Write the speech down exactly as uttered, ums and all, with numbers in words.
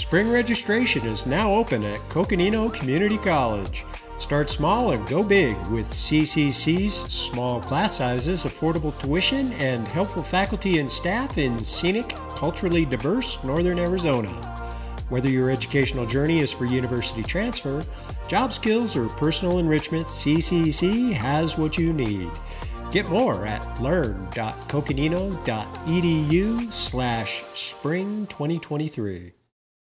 Spring registration is now open at Coconino Community College. Start small and go big with C C C's small class sizes, affordable tuition, and helpful faculty and staff in scenic, culturally diverse Northern Arizona. Whether your educational journey is for university transfer, job skills, or personal enrichment, C C C has what you need. Get more at learn.coconino.edu slash spring 2023.